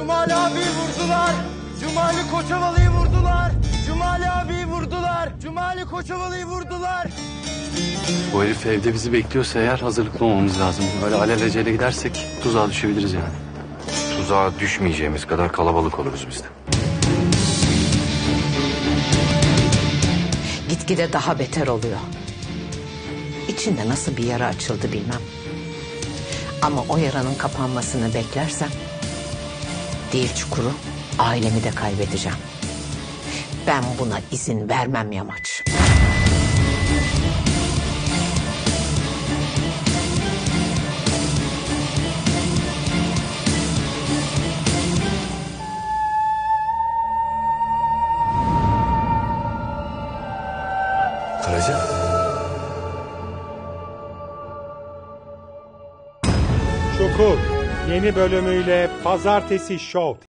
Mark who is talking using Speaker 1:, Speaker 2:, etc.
Speaker 1: Cumali abiyi vurdular. Cumali Koçovalı'yı vurdular. Cumali abiyi vurdular. Cumali Koçovalı'yı vurdular.
Speaker 2: Bu herif evde bizi bekliyorsa eğer hazırlıklı olmamız lazım. Böyle alelacele gidersek tuzağa düşebiliriz yani.
Speaker 3: Tuzağa düşmeyeceğimiz kadar kalabalık oluruz biz de.
Speaker 4: Gitgide daha beter oluyor. İçinde nasıl bir yara açıldı bilmem. Ama o yaranın kapanmasını beklersem değil Çukur'u, ailemi de kaybedeceğim. Ben buna izin vermem Yamaç.
Speaker 3: Karaca.
Speaker 5: Çukur yeni bölümüyle Pazartesi Show